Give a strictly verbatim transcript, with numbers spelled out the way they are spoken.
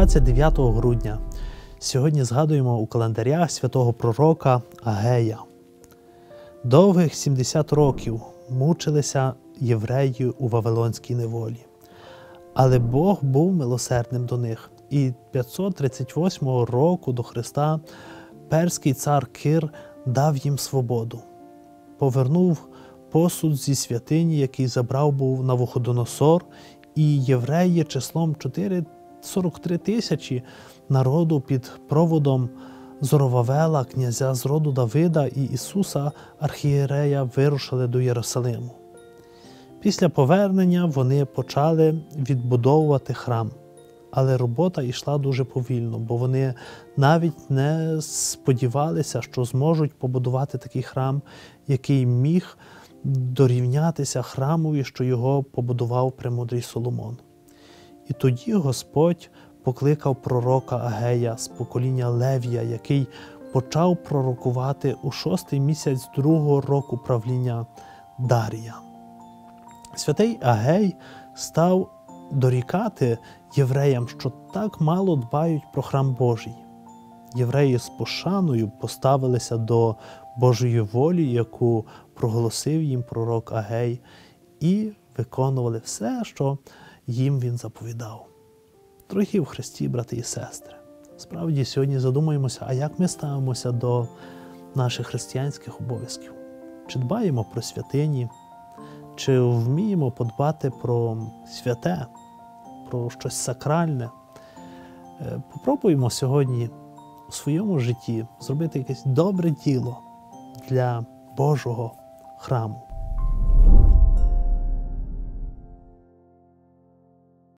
двадцять дев'ятого грудня сьогодні згадуємо у календарях святого пророка Агея. Довгих сімдесят років мучилися євреї у Вавилонській неволі. Але Бог був милосердним до них. І п'ятсот тридцять восьмого року до Христа перський цар Кир дав їм свободу. Повернув посуд зі святині, який забрав був Навуходоносор, і євреї числом сорок три тисячі народу під проводом Зоровавела, князя з роду Давида, і Ісуса, архієрея, вирушили до Єрусалиму. Після повернення вони почали відбудовувати храм. Але робота йшла дуже повільно, бо вони навіть не сподівалися, що зможуть побудувати такий храм, який міг дорівнятися храмові, що його побудував премудрий Соломон. І тоді Господь покликав пророка Агея з покоління Левія, який почав пророкувати у шостий місяць другого року правління Дарія. Святий Агей став дорікати євреям, що так мало дбають про храм Божий. Євреї з пошаною поставилися до Божої волі, яку проголосив їм пророк Агей, і виконували все, що їм він заповідав. Дорогі в Христі, брати і сестри, справді сьогодні задумаємося, а як ми ставимося до наших християнських обов'язків? Чи дбаємо про святині? Чи вміємо подбати про святе, про щось сакральне? Попробуємо сьогодні у своєму житті зробити якесь добре діло для Божого храму.